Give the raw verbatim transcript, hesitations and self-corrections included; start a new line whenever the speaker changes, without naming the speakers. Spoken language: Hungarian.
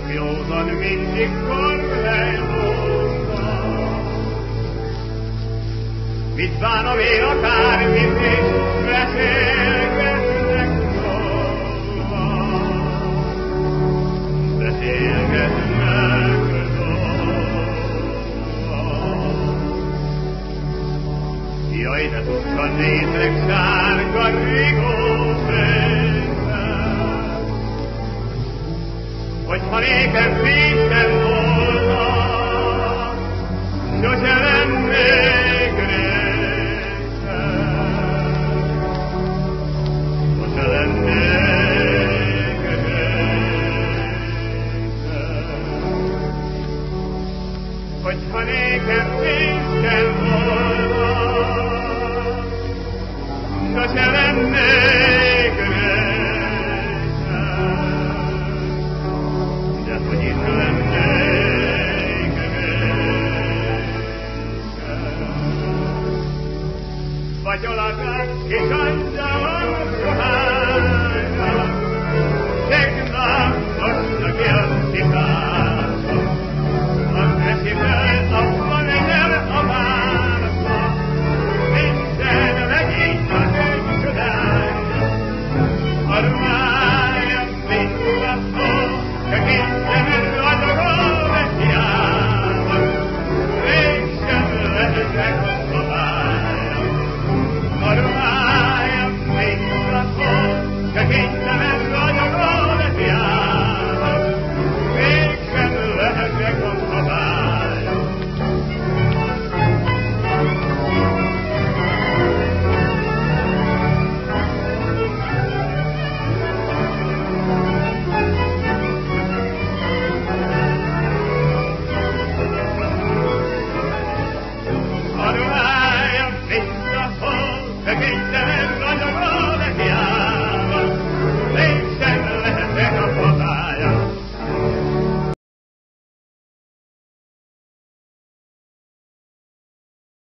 józan mindig korlejlózza. Mit bánom én akármit is beszélgetnek róla, beszélgetnek róla. Jaj, de tudtan nézek sárga rigófényben, hogyha nékem féken volna, sose lennék részem, sose lennék részem. Hogyha nékem féken volna, sose lennék részem, de hogy itt lennék részem. Fagyolagát és angyalom ruhája, tegnap most a kiasztikásom, az veszi fel a faneger a várba, minden legény az egy csodája, a ruhája visszaszól, csak kényszerű ragyogó vetjában, mégsem lehetek a szabálya. A ruhája visszaszól, csak kényszerű ragyogó vetjában, mégsem lehetek a szabálya. A ruhája visszaszól, csak kényszerű